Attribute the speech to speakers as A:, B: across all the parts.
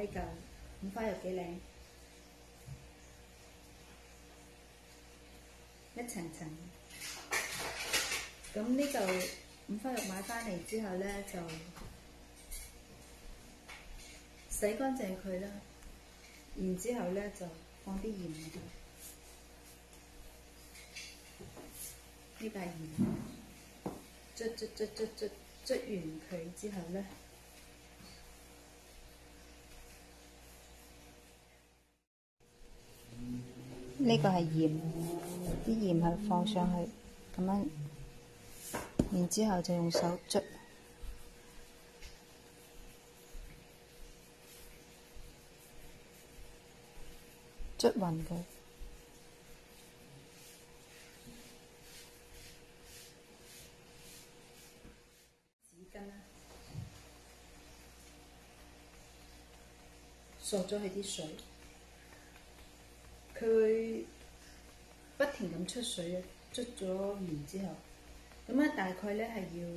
A: 嚿五花肉幾靚，一層層。咁呢嚿五花肉買翻嚟之後咧，就洗乾淨佢啦，然之後咧就放啲鹽落去。呢塊鹽捽完佢之後咧，呢個係鹽，啲鹽係放上去咁樣，然之後就用手捽勻佢。紙巾啦，索咗佢啲水，佢會不停咁出水嘅，捽咗完之後，咁咧大概咧係要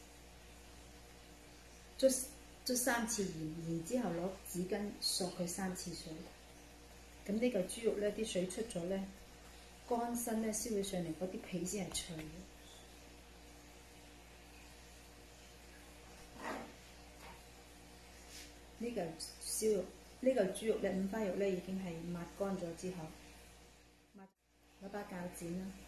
A: 捽3次鹽，然之後攞紙巾索佢3次水。咁呢嚿豬肉咧啲水出咗咧，乾身咧燒起上嚟嗰啲皮先係脆嘅。呢嚿燒肉，呢嚿豬肉咧五花肉咧已經係抹乾咗之後，攞把鉸剪啦，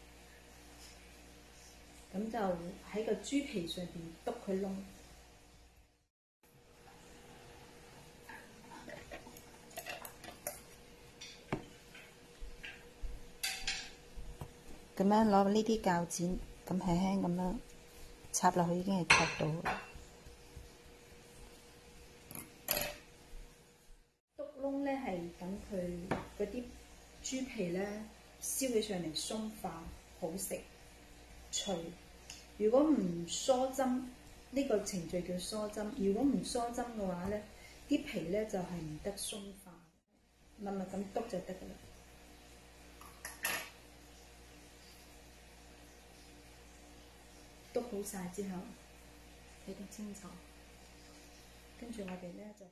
A: 咁就喺個豬皮上邊篤佢窿。咁樣攞呢啲鉸剪，咁輕輕咁樣插落去已經係插到。篤窿咧係等佢嗰啲豬皮咧燒起上嚟鬆化，好食脆。如果唔梳針，呢個程序叫梳針。如果唔梳針嘅話咧，啲皮咧就係唔得鬆化，密密咁篤就得㗎啦。篤好晒之後，睇得清楚，跟住我哋咧就。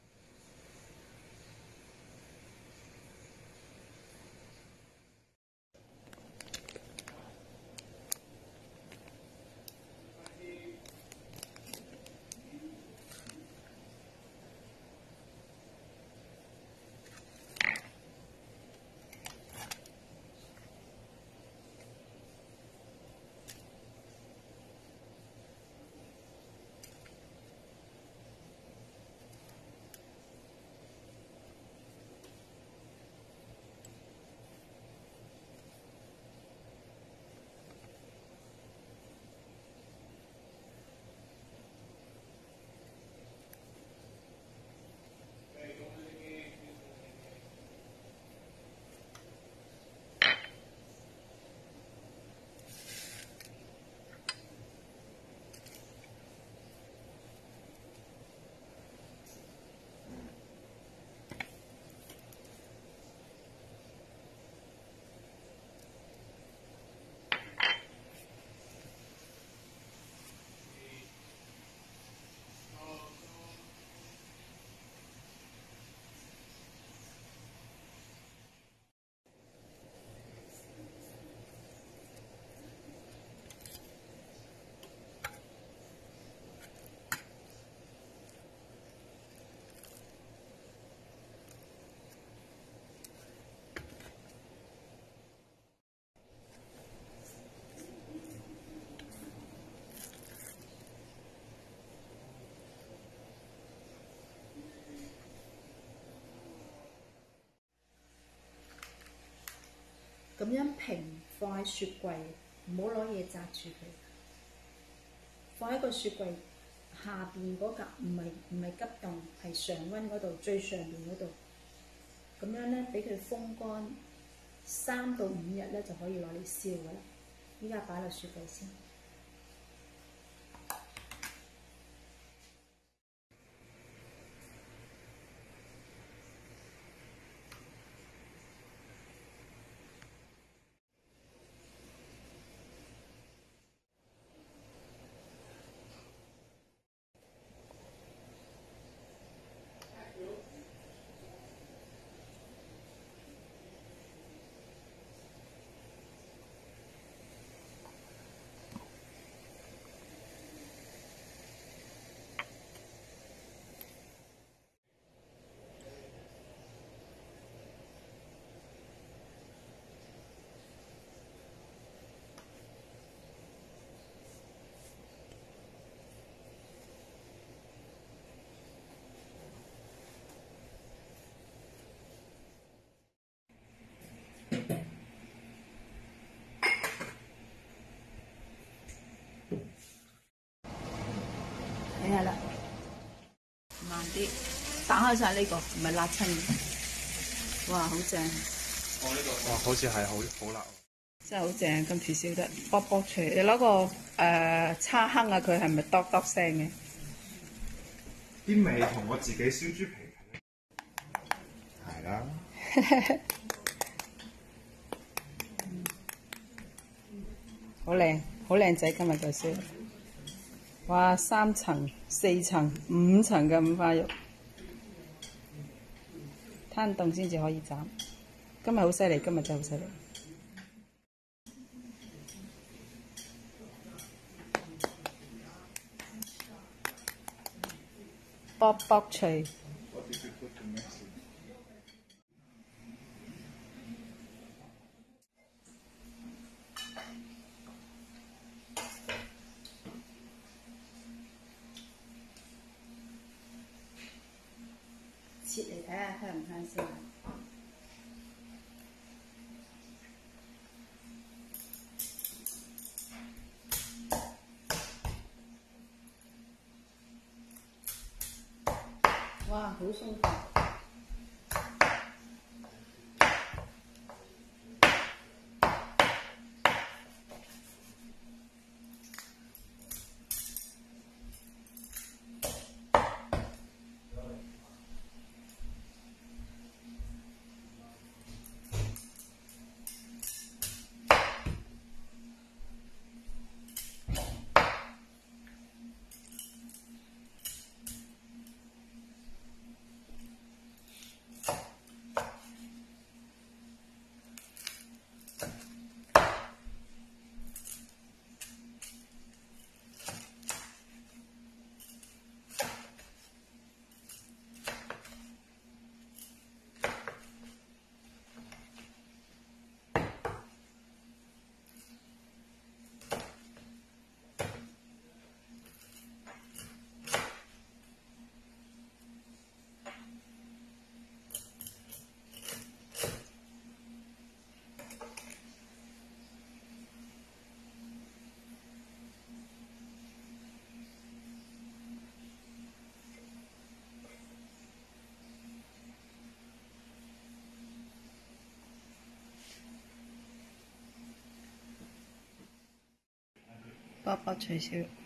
A: 咁樣平放喺雪櫃，唔好攞嘢擲住佢。放喺個雪櫃下邊嗰格，唔係急凍，係常溫嗰度，最上邊嗰度。咁樣咧，俾佢風乾3到5日咧，就可以攞嚟燒噶啦。依家擺落雪櫃先。 打開晒呢個，唔係辣親嘅。哇，好正！
B: 哇，好似係好辣。
A: 真係好正，今次燒得卜卜脆。你攞個叉坑啊，佢係咪篤篤聲嘅？
B: 啲味同我自己燒豬皮係啦。
A: 好靚，好靚仔今日個燒。哇！3層、4層、5層嘅五花肉，攤凍先至可以斬。今日好犀利，今日真係好犀利。卜卜脆。切嚟睇下香唔香先。哇，好鬆化。卜卜脆燒。